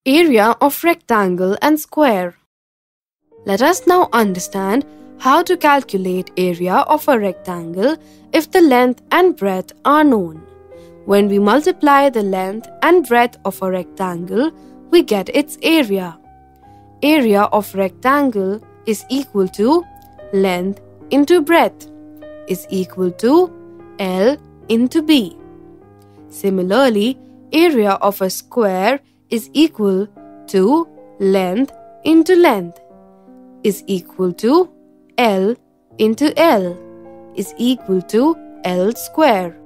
Area of rectangle and square. Let us now understand how to calculate area of a rectangle if the length and breadth are known. When we multiply the length and breadth of a rectangle, we get its area. Area of rectangle is equal to length into breadth is equal to L into B. Similarly, area of a square is equal to length into length is equal to L into L is equal to L square.